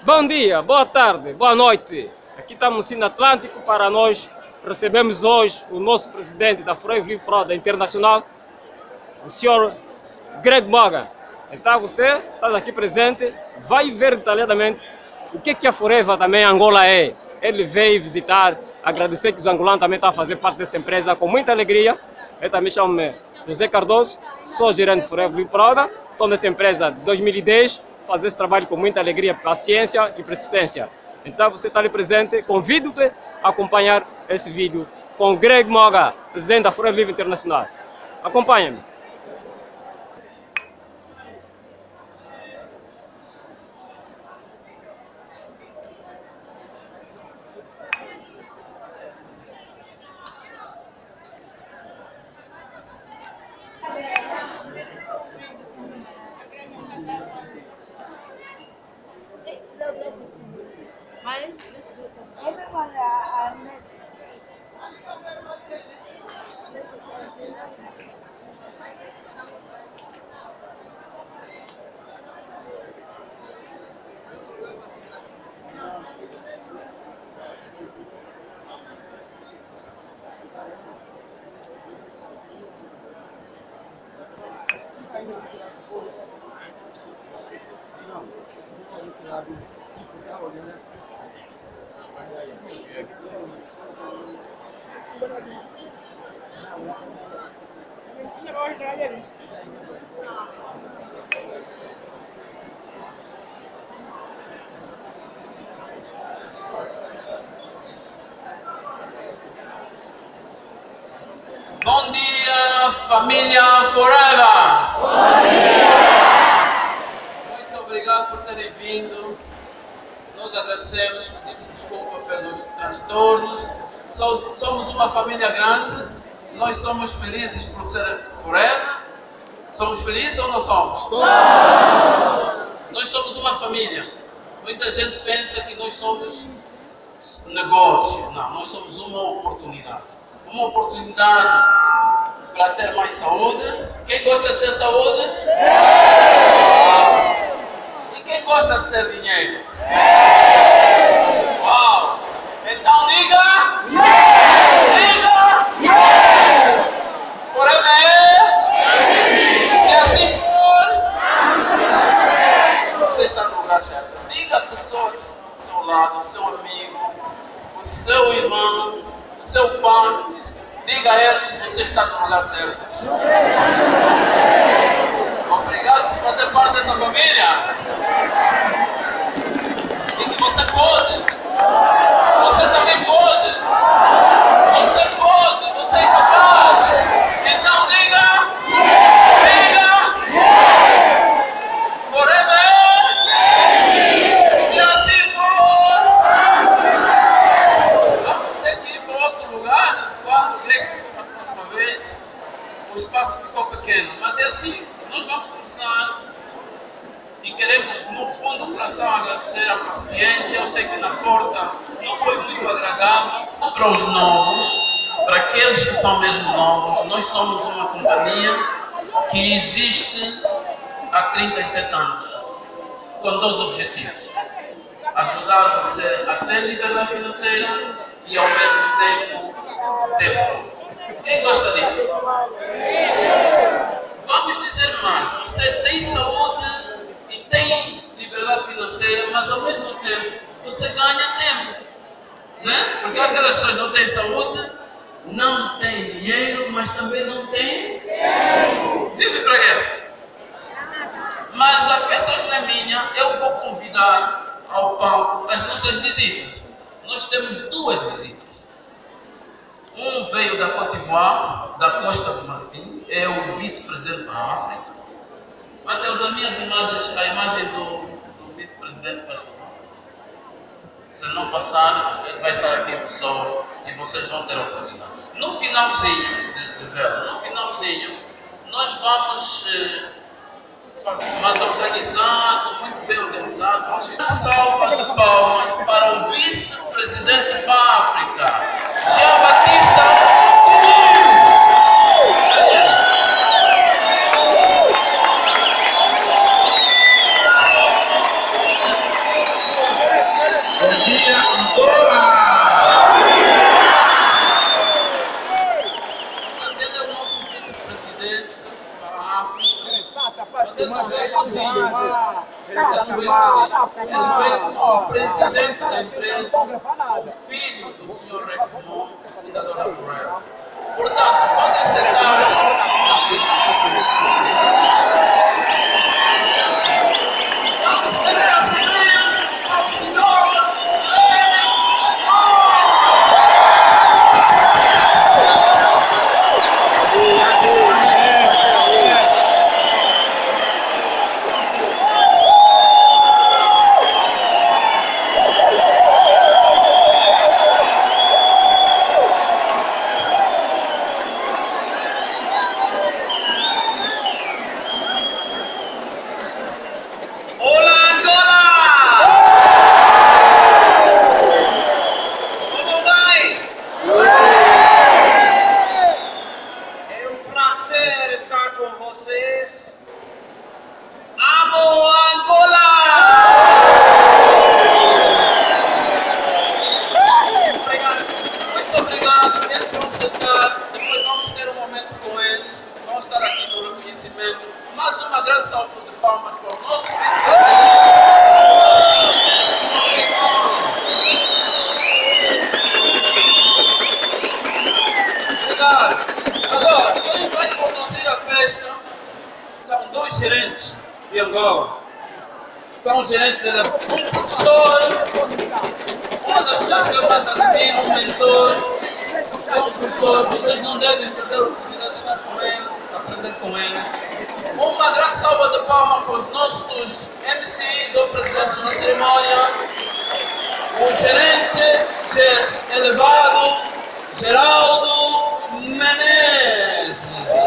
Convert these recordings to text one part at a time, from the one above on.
Bom dia, boa tarde, boa noite. Aqui estamos no Cine Atlântico para nós recebemos hoje o nosso presidente da Forever Livre Proda Internacional, o senhor Greg Morgan. Então você está aqui presente, vai ver detalhadamente o que a Forever também Angola é. Ele veio visitar, agradecer que os angolanos também estão a fazer parte dessa empresa com muita alegria. Eu também chamo-me José Cardoso, sou gerente de Forever Livre Proda, estou nessa empresa de 2010, fazer esse trabalho com muita alegria, paciência e persistência. Então você está ali presente, convido-te a acompanhar esse vídeo com o Greg Morgan, presidente da Forever Livre Internacional. Acompanhe-me. Bom dia, família Forever! Bom dia! Muito obrigado por terem vindo. Nós agradecemos, pedimos desculpa pelos transtornos. Somos uma família grande. Nós somos felizes por ser Forever. Somos felizes ou não somos? Somos! Nós somos uma família. Muita gente pensa que nós somos negócio. Não, nós somos uma oportunidade. Uma oportunidade para ter mais saúde. Quem gosta de ter saúde? E quem gosta de ter dinheiro? Uau! Então diga! Diga! Forever! Se assim for, você está no lugar certo. Diga a pessoa que está ao seu lado, o seu amigo, o seu irmão, seu pai, diga a ele que você está no lugar certo. Obrigado por fazer parte dessa família. E que você pode. Você também pode. Você pode, você é capaz. Então diga. Diga. Forever. Se assim for. Vamos ter que ir para outro lugar. Quando o Greg a próxima vez, o espaço ficou pequeno. Mas é assim, nós vamos começar e queremos, no fundo do coração, agradecer a paciência. Eu sei que na porta não foi muito agradável. Para os novos, para aqueles que são mesmo novos, nós somos uma companhia que existe há 37 anos, com dois objetivos: ajudar você a ter liberdade financeira e ao mesmo tempo ter saúde. Quem gosta disso? Vamos dizer mais: você tem saúde e tem liberdade financeira, mas ao mesmo tempo você ganha tempo, né? Porque aquelas pessoas não têm saúde, não têm dinheiro, mas também não têm tempo. Vive para quê? Mas a festa hoje não é minha. Eu vou convidar ao palco as nossas visitas. Nós temos duas visitas. Um veio da Côte d'Ivoire, da Costa do Marfim, é o vice-presidente da África. Mateus, as minhas imagens, a imagem do vice-presidente faz favor. Se não passar, ele vai estar aqui pessoal e vocês vão ter a oportunidade. No finalzinho de vela, no finalzinho, nós vamos fazer mais organizado, muito bem organizado. Uma salva de palmas para o vice-presidente da África, Jean-Baptiste. Você não vê sozinho. Ele veio como presidente da empresa, o filho do senhor Rexmond, fundador da Forever. Portanto, podem sentar-se. Vamos querer as ideias ao senhor mais uma grande salva de palmas para o nosso vice-presidente. Obrigado. Agora, quem vai conduzir a festa são dois gerentes de Angola. São gerentes, ele é um professor, uma das pessoas que eu mais admiro, um mentor, é um professor. Vocês não devem perder a oportunidade de estar com ele, aprender com ele. Uma grande salva de palmas para os nossos MCs ou presidentes na cerimônia. O gerente Jets elevado, Geraldo Menezes.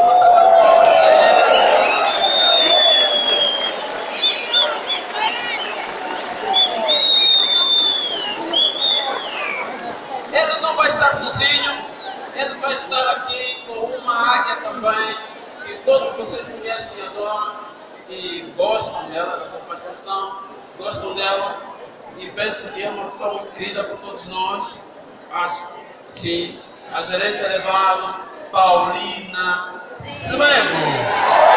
Ele não vai estar sozinho, ele vai estar aqui com uma águia também, que todos vocês conhecem e adoram e gostam dela, desculpa a expressão, gostam dela e penso que é uma pessoa muito querida por todos nós. Acho que sim, a gerente elevada Paulina Smego.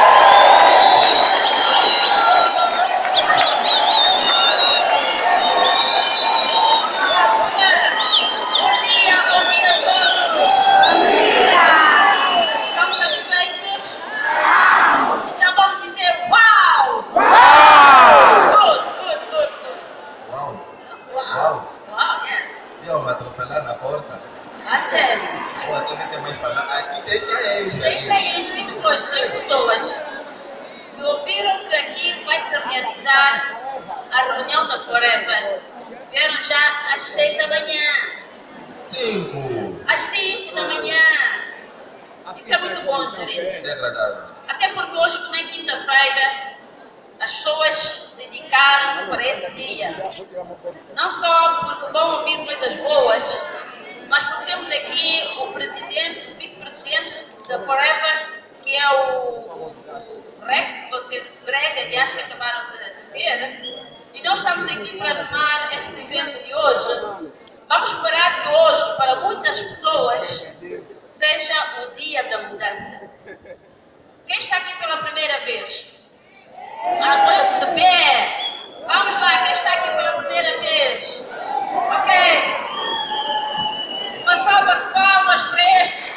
A reunião da Forever. Vieram já às 6 da manhã. 5. Às 5 da manhã. Isso é muito bom, gerente. É agradável. Até porque hoje, como é quinta-feira, as pessoas dedicaram-se para esse dia. Não só porque vão ouvir coisas boas, mas porque temos aqui o presidente, o vice-presidente da Forever, que é o Rex, que vocês, o Greg, aliás, que acabaram de ver. E nós estamos aqui para animar este evento de hoje. Vamos esperar que hoje, para muitas pessoas, seja o dia da mudança. Quem está aqui pela primeira vez? Apoia-se de pé. Vamos lá, quem está aqui pela primeira vez? Ok. Uma salva de palmas para estes.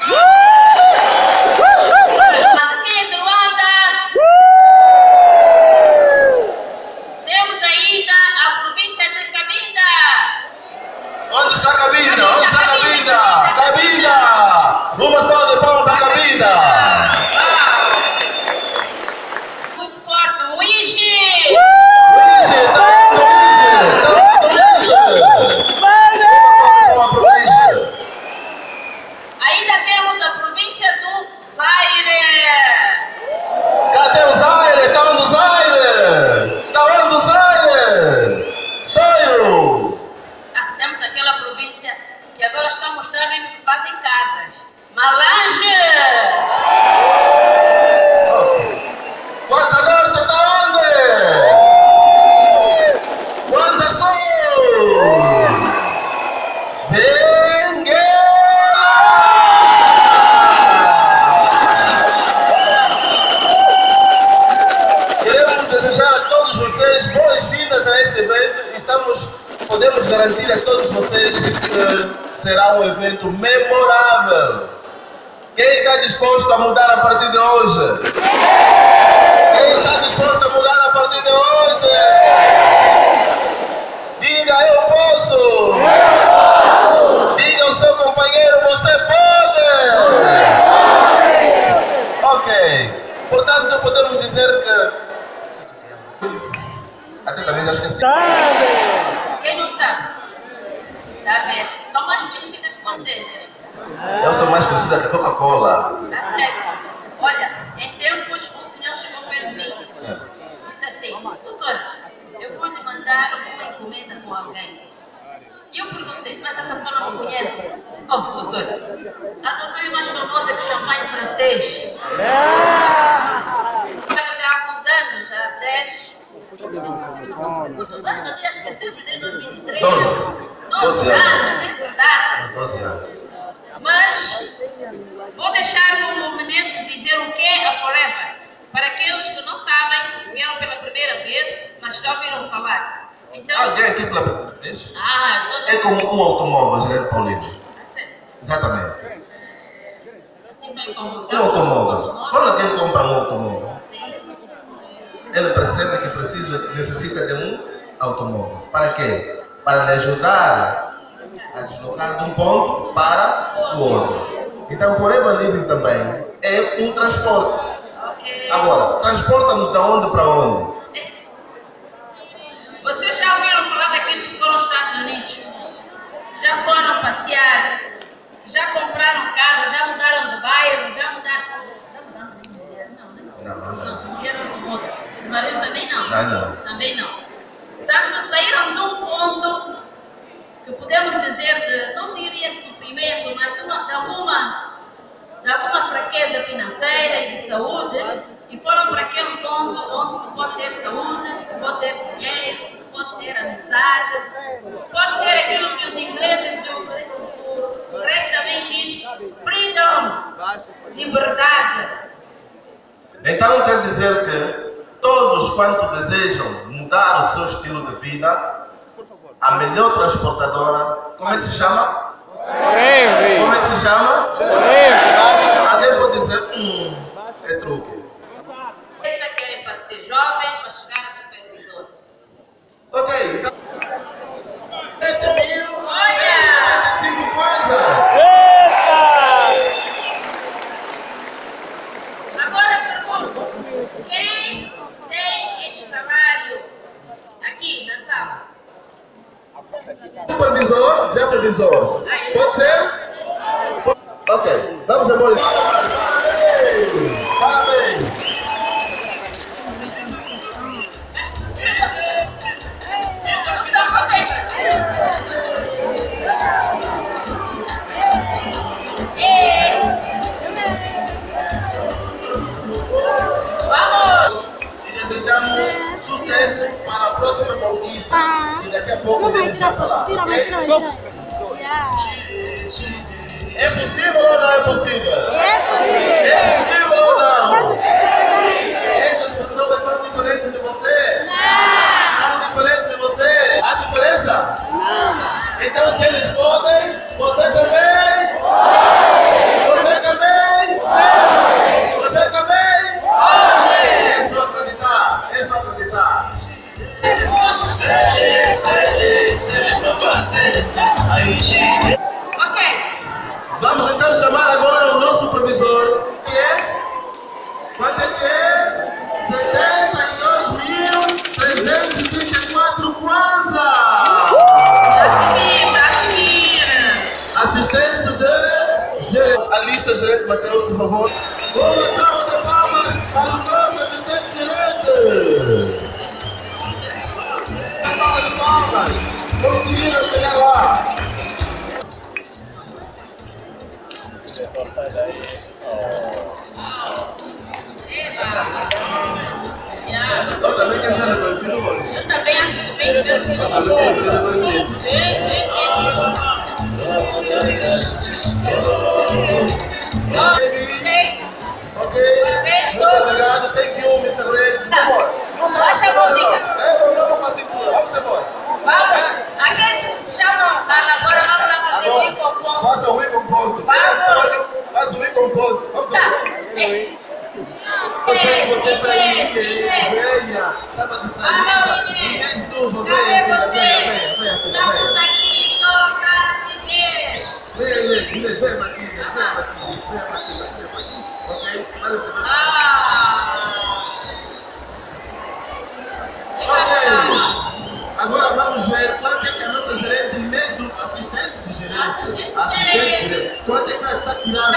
Aqui de Luanda. Temos ainda a província de Cabinda. Onde está Cabinda? Onde está Cabinda? Cabinda! Uma salva de palmas para Cabinda! desejar a todos vocês boas-vindas a este evento. Podemos garantir a todos vocês que será um evento memorável. Quem está disposto a mudar a partir de hoje? Quem está disposto a mudar a partir de hoje? Diga, eu posso! Eu posso! Diga ao seu companheiro, você pode! Ok. Portanto, podemos dizer que... Até também já esqueci. Quem não sabe? Está a ver? Sou mais conhecida que vocês, gente. Eu sou mais conhecida que a Coca-Cola. Está certo. Olha, em tempos o senhor chegou perto de mim e disse assim: doutora, eu vou lhe mandar uma encomenda com alguém. E eu perguntei: mas essa pessoa não me conhece? Disse: oh, doutora, a doutora é mais famosa que o champanhe francês. Já há alguns anos, há 10. Quantos anos? Eu tinha esquecido, desde 2003. 12 anos, é verdade. 12 anos. Mas vou deixar o Menezes dizer o que é a Forever. Para aqueles que não sabem, vieram pela primeira vez, mas já ouviram falar. Então, Alguém aqui pela primeira vez? então já... É como um automóvel, gerente Paulino. Exatamente. Assim, então, como Um automóvel. Quando alguém compra um automóvel, sim. ele percebe que necessita de um automóvel. Para quê? Para lhe ajudar a deslocar de um ponto para o outro. Então, Forever Living também é um transporte. Okay. Agora, transporta-nos de onde para onde? Vocês já ouviram falar daqueles que foram aos Estados Unidos? Já foram passear? Já compraram casa? Já mudaram de bairro? Já mudaram também de mulher? Não, mulher não se muda. De marido também não. Não. Também não. Portanto, saíram de um ponto que podemos dizer de, não diria de sofrimento, mas de alguma fraqueza financeira e de saúde, e foram para aquele ponto onde se pode ter saúde, se pode ter dinheiro, se pode ter amizade, se pode ter aquilo que os ingleses, o Greg também diz, freedom, liberdade. Então quer dizer que todos quanto desejam mudar o seu estilo de vida, a melhor transportadora, como é que se chama? Forever. Como é que se chama? Forever. Alguém pode dizer, é truque. Essa querem para ser jovens, para chegar a supervisor. Ok, então... 7.095 coisas! Agora pergunto, quem tem este salário aqui na sala? Supervisor, já previsor. Pode ser? Ok, vamos embora. Parabéns! Vamos! E desejamos sucesso para a próxima conquista. E daqui a pouco iremos já falar. Ok? É possível ou não é possível? É possível ou não? Essas pessoas são diferentes de você? Não! São diferentes de você? Há diferença? Não! Então se eles podem, você também? Você também? Você também? É só acreditar, é só acreditar. Ok. Vamos então chamar agora o nosso supervisor, que é? Quanto é que é? 72.334 kwanza! Assistente de gerente. A lista, gerente Mateus, por favor. Uma salva de palmas para o nosso assistente gerente. Uma salva de palmas. Conseguiram chegar lá. Eu também quero ser reconhecido hoje. Eu também acho que vem ver que Eu também quero ser reconhecido. Ok, muito obrigado. Thank you, Mr. Red. Por favor. Baixa estava distraída. Em vez de novo, venha. Estamos aqui só para te ver. Venha, Inês, venha, Marquinhos, ok? Para receber. Ok. Agora vamos ver quanto é que a nossa gerente Inês, assistente de gerente, quanto é que ela está tirando?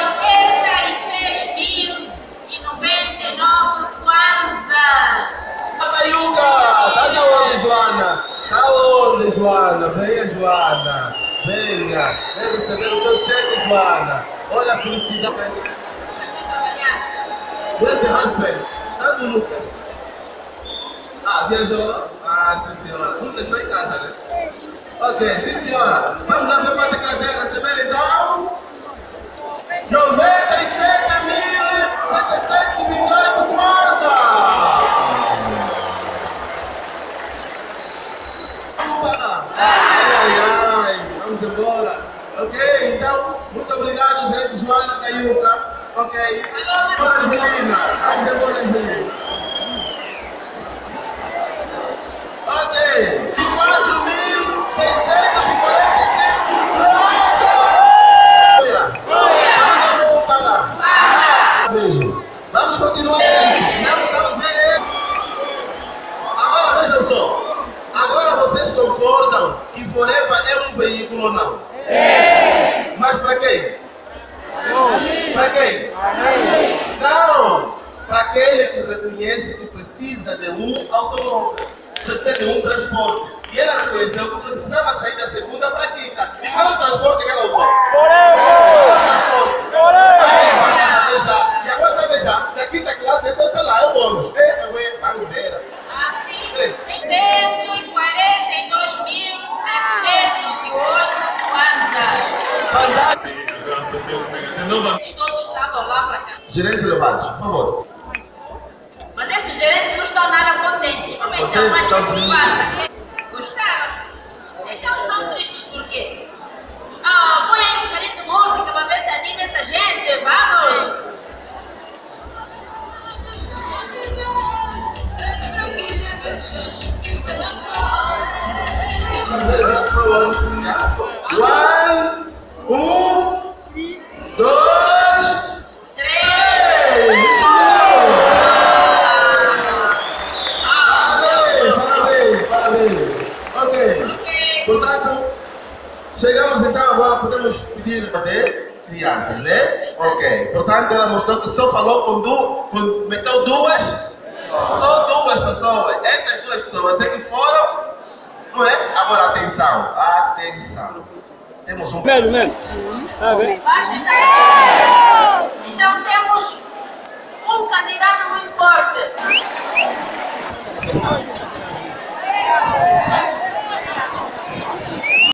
86.099 kwanzas. Caiuca! Estás aonde, Joana? Está onde, Joana? Venha, Joana. Venha receber o teu cheque, Joana. Olha a felicidade. Where's the husband? Está no Lucas. Viajou? Sim, senhora. Não deixou em casa, né? Ok, sim, senhora. Vamos lá ver quanto é que ela deve receber, então. 97.728 kwanza! Vamos pagar. Ai, vamos embora. Ok, então, muito obrigado, gerente Joana Caiuca. Ok. Bora, Angelina. Vamos embora, Angelina. Ok. 4.645 Beijo. Vamos continuar. Não vamos ver. Agora vejam só. Agora vocês concordam que Forever é um veículo ou não? Sim. Mas para quem? Para quem? Não. Para aquele que reconhece que precisa de um automóvel, precisa de um transporte. E ela reconheceu que precisava sair da segunda para a quinta. E qual é o transporte que ela usou? E agora vai já, da quinta classe, esse é o salário, é o bônus. Bandeira. Assim, 142.708 kwanzas. Todos estavam lá para cá. Gerente levados, por favor. Mas esses gerentes não estão nada contentes. Como então? Mas o que se passa? Gostaram? Então estão tristes por quê? Põe aí um bocadinho de música para ver se anima essa gente. Vamos! Dois, três! Parabéns! Ok. Portanto, chegamos então agora, podemos pedir para crianças, né? Ok. Portanto, ela mostrou que só falou meteu duas. Só duas pessoas. Essas duas pessoas é que foram, não é? Agora atenção. Temos um. Então temos um candidato muito forte.